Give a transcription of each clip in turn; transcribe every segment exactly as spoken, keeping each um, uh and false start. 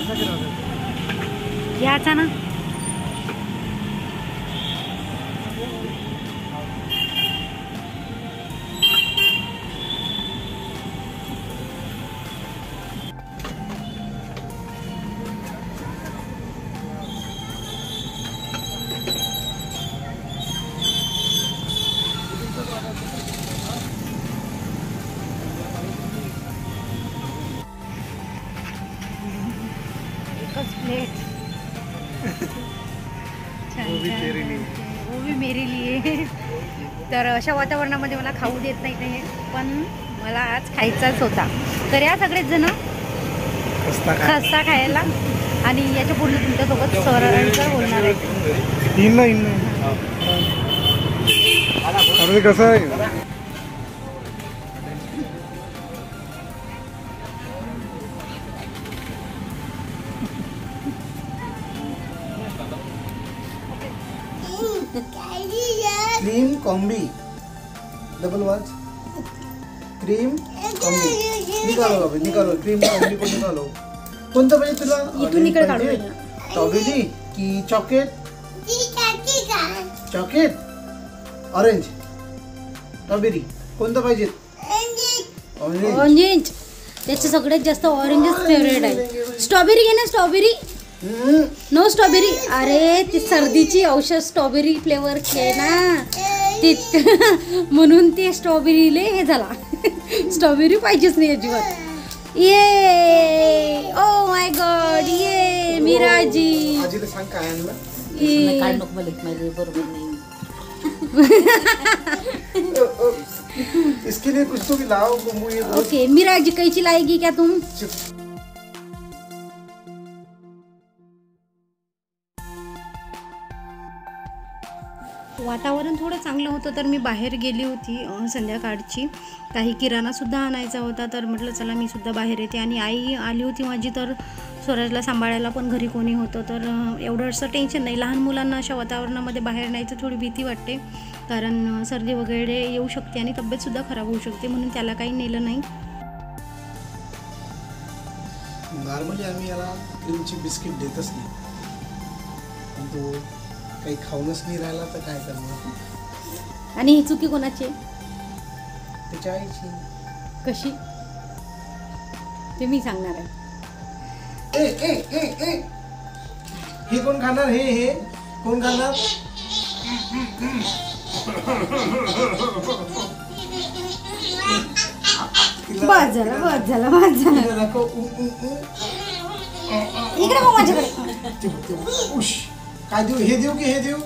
घ्यायचा ना. प्लेट वो भी तेरे लिए, वो भी मेरे लिए. तर अशा वातावरणामध्ये मला खाऊ देत नाही ते, पण मला आज खायचाच होता. तर या सगळेच जण खस्ता खायला आणि याच्या पुढे तुमच्यासोबत सरांचं बोलणार आहे. अरे कसं आहे क्रीम कॉम्बी डबल वाच क्रीम कॉम्बी निकालो अभी निकालो क्रीम कॉम्बी को निकालो. कोणतं पाहिजे तुला? इथून इकडे काढू. स्ट्रॉबेरी की चॉकलेट? चॉकलेट ऑरेंज स्ट्रॉबेरी कोणतं पाहिजे? ऑरेंज. त्याचे सगळ्यात जास्त ऑरेंजच फेवरेट आहे. स्ट्रॉबेरी घे ना. Strawberry no strawberry. अरे ती सर्दीची औषध स्ट्रॉबेरी फ्लेवर घे ना. ते म्हणून ते स्ट्रॉबेरीले हे झाला. स्ट्रॉबेरी पाहिजेच नाही अजिबात. ये ओ माय गॉड. ये मिराजी आजीला सांग काय आणलं. काय नको मला माझं बरोबर नाही. इसके लिए कुछ तो भी लाओ. ओके मिराजी कैची लाएगी क्या तुम? वातावरण थोडं चांगलं होतं तर मी बाहेर गेली होती संध्याकाळची. काही किराणासुद्धा आणायचा होता तर म्हटलं चला मी सुद्धा बाहेर येते. आणि आई आली होती माझी तर स्वराजला सांभाळायला पण घरी कोणी होतं तर एवढं असं टेन्शन नाही. लहान मुलांना अशा वातावरणामध्ये बाहेर न्यायचं थोडी भीती वाटते कारण सर्दी वगैरे येऊ शकते आणि तब्येतसुद्धा खराब होऊ शकते म्हणून त्याला काही नेलं नाही. नॉर्मली आम्ही याला क्रीमची बिस्किट देतच नाही पण तो काही खाऊनच नाही राहिला तर काय करणार. आणि ही चुकी कोणाची आहे? त्याच्या आईची. कशी ते मी सांगणार आहे. ए ए ए ए हे कोण खाणार? हे हे कोण खाणार? बस झालं बस झालं बस झालं. इकडे बघ माझ्याकडे. उश काय देऊ? हे देऊ की हे देऊ?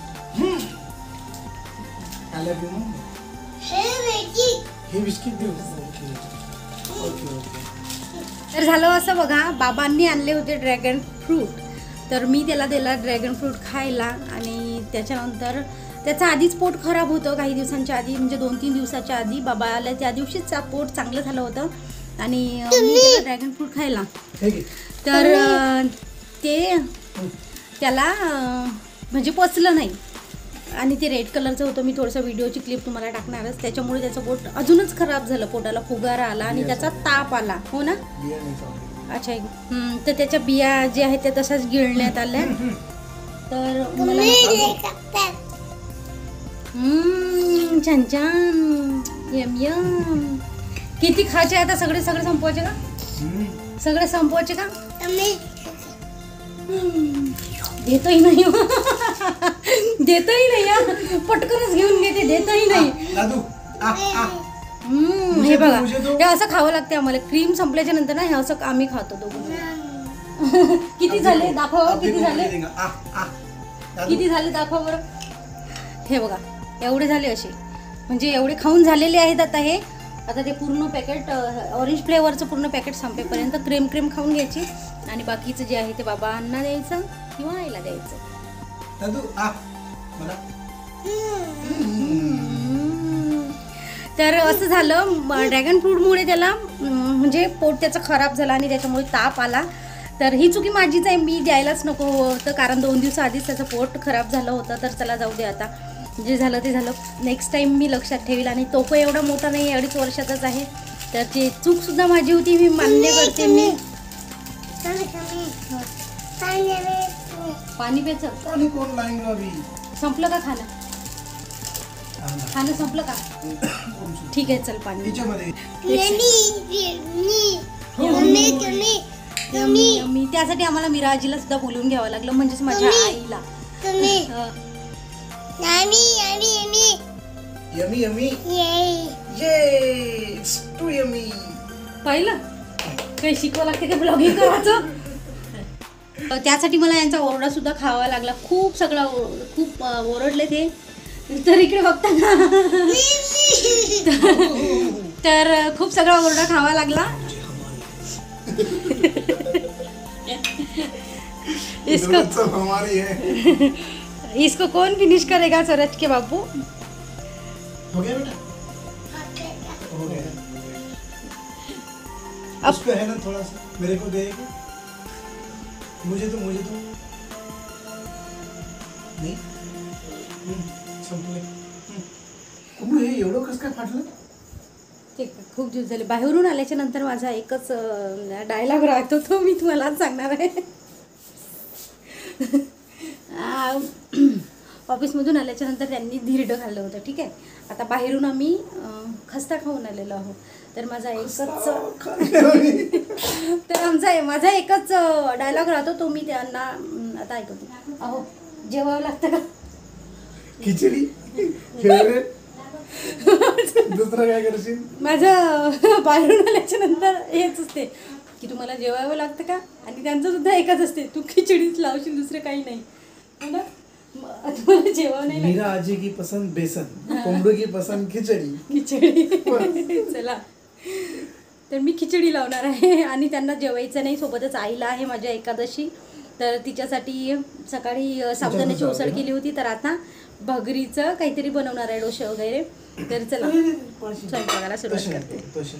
हे बिस्किट देऊ. Okay okay okay. तर झालं असं बघा बाबांनी आणले होते ड्रॅगन फ्रूट तर मी त्याला दिला ड्रॅगन फ्रूट खायला. आणि त्याच्यानंतर त्याचं आधीच पोट खराब होतं काही दिवसांच्या आधी म्हणजे दोन तीन दिवसाच्या आधी. बाबाला त्या दिवशीच पोट चांगलं झालं होतं आणि मी त्याला ड्रॅगन फ्रूट खायला तर ते त्याला म्हणजे पचलं नाही आणि ते रेड कलरचं होतं. मी थोडंसं व्हिडिओची क्लिप तुम्हाला टाकणारच. त्याच्यामुळे त्याचं पोट अजूनच खराब झालं. पोटाला फुगारा आला आणि त्याचा ताप आला. हो ना. अच्छा. तर त्याच्या बिया जे आहेत त्या तशाच गिळण्यात आल्या. तर छान छान यम यम. किती खायचे आता? सगळे सगळे संपवायचे का? सगळे संपवायचे का? देतही नाही देतही नाही. पटकनच घेऊन घेते. देतही नाही. हे बघा हे असं खावं लागते आम्हाला. क्रीम संपल्याच्या नंतर ना हे असं आम्ही खातो दोघं. किती झाले दाखवा. किती झाले किती झाले दाखवा बरं. हे बघा एवढे झाले असे म्हणजे एवढे खाऊन झालेले आहेत. आता हे आता ते पूर्ण पॅकेट ऑरेंज फ्लेवरचं पूर्ण पॅकेट संपेपर्यंत क्रीम क्रीम खाऊन घ्यायची आणि बाकीचं जे आहे ते बाबांना द्यायचं किंवा आईला द्यायचं. तर असं झालं. ड्रॅगन फ्रूटमुळे त्याला म्हणजे पोट त्याचं खराब झालं आणि त्याच्यामुळे ताप आला. तर ही चुकी माझीच आहे. मी द्यायलाच नको होतं कारण दोन दिवसाआधीच त्याचं पोट खराब झालं होतं. तर चला जाऊ दे आता जे झालं ते झालं. नेक्स्ट टाईम मी लक्षात ठेवील. आणि तो पण एवढा मोठा नाही अडीच वर्षाचाच आहे तर ती चूकसुद्धा माझी होती. मी मान्य करते. मी पाणी प्यायचं. पाणी कोण लाईन अभी संपलं का खाणं? खाणं संपलं का? ठीक आहे चल पाणी. तिच्यामध्ये मी मी त्यासाठी आम्हाला मीरा आजीला सुद्धा बोलवून घ्यावं लागलं, म्हणजेच माझ्या आईला. Yummy yummy yeah it's too yummy. पाहिलं काही शिकवावं लागते का ब्लॉगिंग करायचं. त्यासाठी मला यांचा ओरडा सुद्धा खावा लागला. खूप सगळं खूप ओरडले ते. तर इकडे बघता ना तर खूप सगळा ओरडा खावा लागला. इसको हमारी है. इसको कौन फिनिश करेगा सूरज के बाबू? हो गया बेटा, हो गया. अब उसको है ना थोड़ा सा मेरे को दे. मुझे तो मुझे तो नहीं. संपले. कुंभू हे एवढं कसं काय फाटलं? ठीक आहे, खूप दिवस झाले. बाहेरून आल्याच्या नंतर माझा एकच डायलॉग राहतो, तो मी तुम्हाला सांगणार आहे. ऑफिसमधून आल्याच्या नंतर त्यांनी धिरडं खाल्लं होतं. ठीक आहे, आता बाहेरून आम्ही खस्ता खाऊन आलेलो आहोत. तर माझा एकच तर आमचा माझा एकच डायलॉग राहतो, तो मी त्यांना आता ऐकवते. अहो जेवावं लागतं का? खिचडी फेवरेट. दुसरं काय करशील? माझं बाहेरून आल्याच्या नंतर हेच असते की तुम्हाला जेवावं लागतं का, आणि त्यांचं सुद्धा एकच असते, तू खिचडीच लावशील, दुसरं काही नाही. हो ना, तुम्हाला जेवावं नाही. मीरा आजी की पसंद बेसन, कोंबडू की पसंद खिचडी. खिचडी चला, तर मी खिचडी लावणार आहे आणि त्यांना जेवायचं नाही. सोबतच आईला आहे माझ्या एकादशी, तर तिच्यासाठी सकाळी साबुदाण्याची उसळ केली होती, तर आता भगरीचं काहीतरी बनवणार आहे, डोसे वगैरे. तर चला स्वयंपाकाला सुरुवात करते.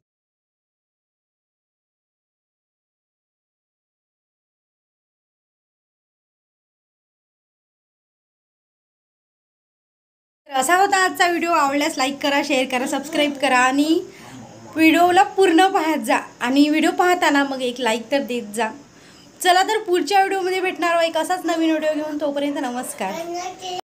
असा होता आजचा व्हिडिओ. आवडल्यास लाईक करा, शेअर करा, सबस्क्राईब करा आणि व्हिडिओला पूर्ण पाहत जा. आणि व्हिडिओ पाहताना मग एक लाईक तर देत जा. चला तर पुढच्या व्हिडिओमध्ये भेटणार एक असाच नवीन व्हिडिओ घेऊन. तोपर्यंत नमस्कार.